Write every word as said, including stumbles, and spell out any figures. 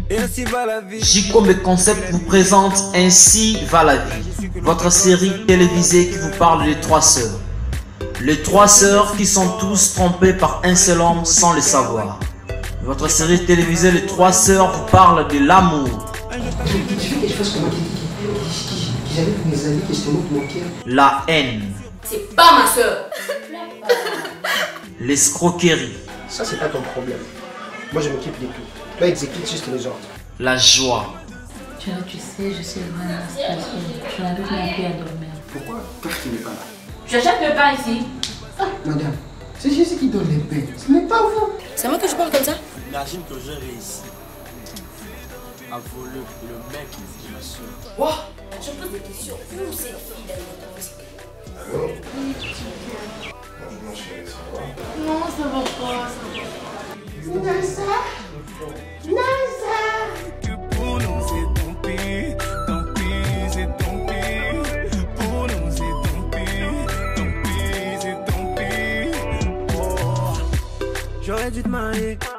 Et ainsi va la vie. Jicombe Concept vous présente Ainsi va la vie, votre série télévisée qui vous parle des trois sœurs. Les trois sœurs qui sont tous trompées par un seul homme sans le savoir. Votre série télévisée Les Trois Sœurs vous parle de l'amour. La haine. C'est pas ma soeur. L'escroquerie. Ça, c'est pas ton problème. Moi, je m'occupe de tout. Toi, exécute juste les ordres. La joie. Tu, tu sais, je suis vraiment stressée. Je n'arrive même plus à dormir. Pourquoi toi, tu n'es pas là? Tu achètes le pain ici? Ah, madame, c'est Jésus qui donne les pains. Ce n'est pas vous. C'est moi que je parle comme ça? Imagine que j'ai réussi à voler le mec de ma soeur. Wow. Je pose des questions. Où c'est fille d'aller? Allô? Bonjour chérie, ça va? Non, ça va pas, ça va pas. Nasa? Nasa? Pour nous c'est tant pis, tant pis, c'est tant pis. Pour nous c'est tant pis, tant pis, c'est tant pis. Oh. J'aurais dû te marier.